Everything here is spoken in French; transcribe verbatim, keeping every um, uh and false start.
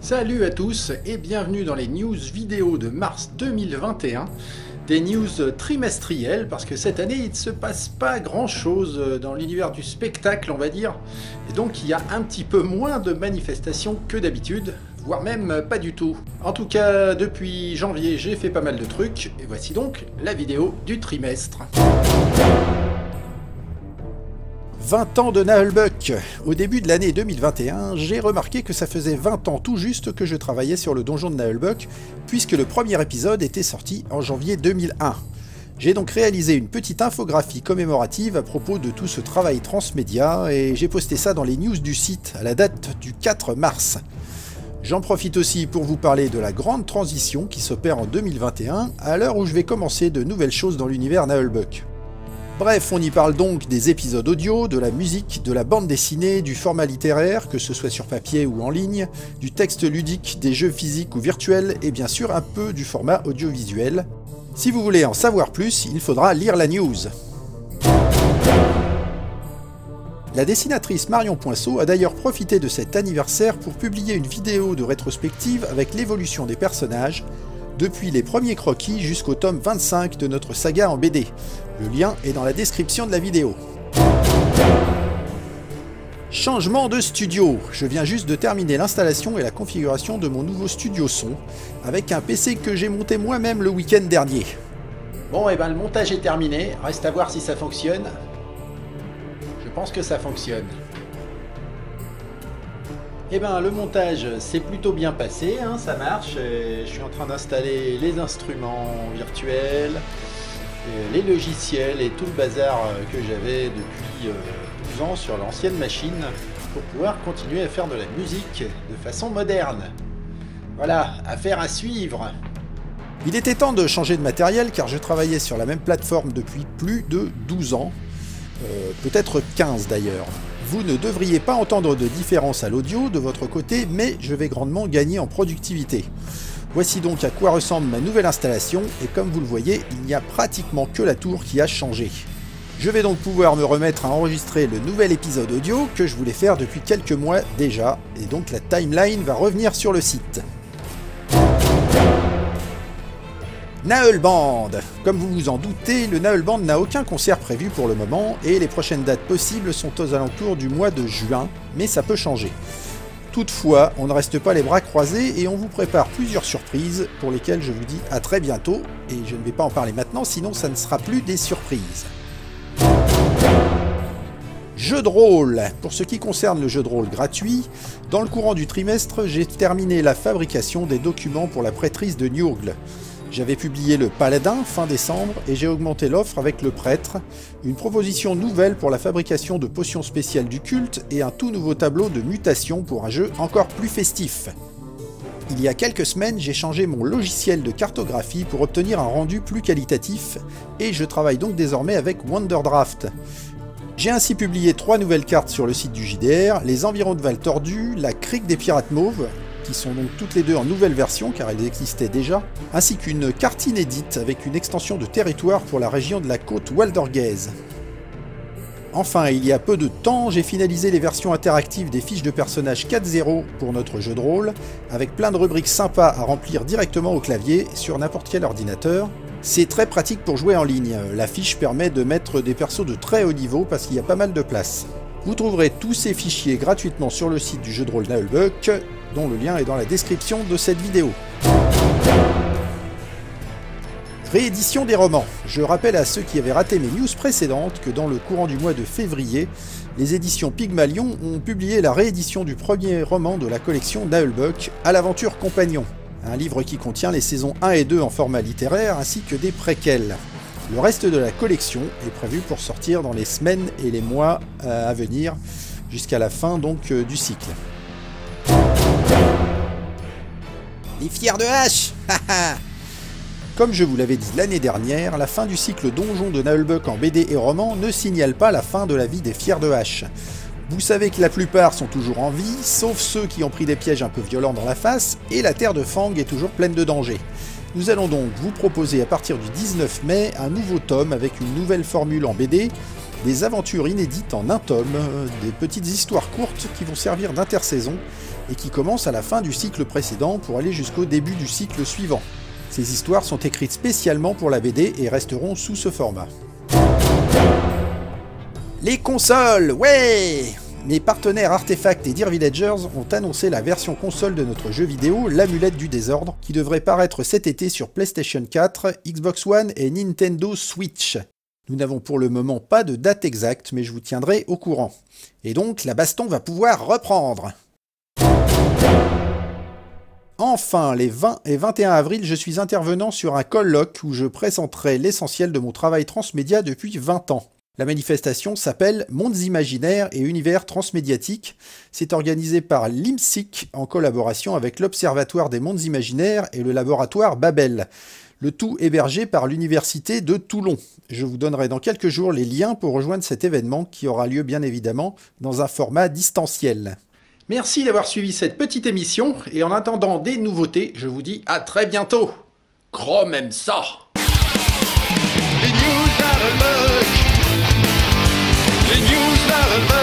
Salut à tous et bienvenue dans les news vidéo de mars deux mille vingt et un. Des news trimestrielles parce que cette année il ne se passe pas grand chose dans l'univers du spectacle on va dire. Et donc il y a un petit peu moins de manifestations que d'habitude, voire même pas du tout. En tout cas depuis janvier j'ai fait pas mal de trucs et voici donc la vidéo du trimestre. vingt ans de Naheulbeuk. Au début de l'année deux mille vingt et un, j'ai remarqué que ça faisait vingt ans tout juste que je travaillais sur le donjon de Naheulbeuk, puisque le premier épisode était sorti en janvier deux mille un. J'ai donc réalisé une petite infographie commémorative à propos de tout ce travail transmédia, et j'ai posté ça dans les news du site à la date du quatre mars. J'en profite aussi pour vous parler de la grande transition qui s'opère en deux mille vingt et un, à l'heure où je vais commencer de nouvelles choses dans l'univers Naheulbeuk. Bref, on y parle donc des épisodes audio, de la musique, de la bande dessinée, du format littéraire, que ce soit sur papier ou en ligne, du texte ludique, des jeux physiques ou virtuels, et bien sûr un peu du format audiovisuel. Si vous voulez en savoir plus, il faudra lire la news. La dessinatrice Marion Poinceau a d'ailleurs profité de cet anniversaire pour publier une vidéo de rétrospective avec l'évolution des personnages, depuis les premiers croquis jusqu'au tome vingt-cinq de notre saga en B D. Le lien est dans la description de la vidéo. Changement de studio. Je viens juste de terminer l'installation et la configuration de mon nouveau studio son, avec un P C que j'ai monté moi-même le week-end dernier. Bon, et ben le montage est terminé, reste à voir si ça fonctionne. Je pense que ça fonctionne. Eh ben le montage s'est plutôt bien passé, hein, ça marche. Je suis en train d'installer les instruments virtuels, les logiciels et tout le bazar que j'avais depuis douze ans sur l'ancienne machine pour pouvoir continuer à faire de la musique de façon moderne. Voilà, affaire à suivre. Il était temps de changer de matériel car je travaillais sur la même plateforme depuis plus de douze ans, euh, peut-être quinze d'ailleurs. Vous ne devriez pas entendre de différence à l'audio de votre côté, mais je vais grandement gagner en productivité. Voici donc à quoi ressemble ma nouvelle installation, et comme vous le voyez, il n'y a pratiquement que la tour qui a changé. Je vais donc pouvoir me remettre à enregistrer le nouvel épisode audio que je voulais faire depuis quelques mois déjà, et donc la timeline va revenir sur le site. Naheulband. Comme vous vous en doutez, le Naheulband n'a aucun concert prévu pour le moment et les prochaines dates possibles sont aux alentours du mois de juin, mais ça peut changer. Toutefois, on ne reste pas les bras croisés et on vous prépare plusieurs surprises pour lesquelles je vous dis à très bientôt et je ne vais pas en parler maintenant sinon ça ne sera plus des surprises. Jeu de rôle. Pour ce qui concerne le jeu de rôle gratuit, dans le courant du trimestre, j'ai terminé la fabrication des documents pour la prêtrise de Nurgle. J'avais publié le Paladin fin décembre et j'ai augmenté l'offre avec le Prêtre, une proposition nouvelle pour la fabrication de potions spéciales du culte et un tout nouveau tableau de mutation pour un jeu encore plus festif. Il y a quelques semaines, j'ai changé mon logiciel de cartographie pour obtenir un rendu plus qualitatif et je travaille donc désormais avec Wonderdraft. J'ai ainsi publié trois nouvelles cartes sur le site du J D R, les environs de Val Tordu, la crique des pirates mauves, qui sont donc toutes les deux en nouvelle version car elles existaient déjà, ainsi qu'une carte inédite avec une extension de territoire pour la région de la côte Waldergaise. Enfin, il y a peu de temps, j'ai finalisé les versions interactives des fiches de personnages quatre point zéro pour notre jeu de rôle, avec plein de rubriques sympas à remplir directement au clavier sur n'importe quel ordinateur. C'est très pratique pour jouer en ligne, la fiche permet de mettre des persos de très haut niveau parce qu'il y a pas mal de place. Vous trouverez tous ces fichiers gratuitement sur le site du jeu de rôle Naheulbeuk, dont le lien est dans la description de cette vidéo. Réédition des romans. Je rappelle à ceux qui avaient raté mes news précédentes que dans le courant du mois de février, les éditions Pygmalion ont publié la réédition du premier roman de la collection Naheulbeuk, À l'aventure compagnon, un livre qui contient les saisons un et deux en format littéraire ainsi que des préquels. Le reste de la collection est prévu pour sortir dans les semaines et les mois à venir, jusqu'à la fin donc du cycle. Les fiers de hache. Comme je vous l'avais dit l'année dernière, la fin du cycle Donjon de Naheulbeuk en B D et roman ne signale pas la fin de la vie des fiers de hache. Vous savez que la plupart sont toujours en vie, sauf ceux qui ont pris des pièges un peu violents dans la face, et la terre de Fang est toujours pleine de dangers. Nous allons donc vous proposer à partir du dix-neuf mai un nouveau tome avec une nouvelle formule en B D, des aventures inédites en un tome, des petites histoires courtes qui vont servir d'intersaison et qui commencent à la fin du cycle précédent pour aller jusqu'au début du cycle suivant. Ces histoires sont écrites spécialement pour la B D et resteront sous ce format. Les consoles, ouais! Mes partenaires Artefact et Dear Villagers ont annoncé la version console de notre jeu vidéo, l'Amulette du Désordre, qui devrait paraître cet été sur PlayStation quatre, Xbox One et Nintendo Switch. Nous n'avons pour le moment pas de date exacte, mais je vous tiendrai au courant. Et donc, la baston va pouvoir reprendre. Enfin, les vingt et vingt et un avril, je suis intervenant sur un colloque où je présenterai l'essentiel de mon travail transmédia depuis vingt ans. La manifestation s'appelle Mondes imaginaires et univers transmédiatiques. C'est organisé par l'I M S I C en collaboration avec l'Observatoire des mondes imaginaires et le laboratoire Babel. Le tout hébergé par l'Université de Toulon. Je vous donnerai dans quelques jours les liens pour rejoindre cet événement qui aura lieu bien évidemment dans un format distanciel. Merci d'avoir suivi cette petite émission et en attendant des nouveautés, je vous dis à très bientôt. Gros même ça. Les news à l'heure. Les news à l'heure.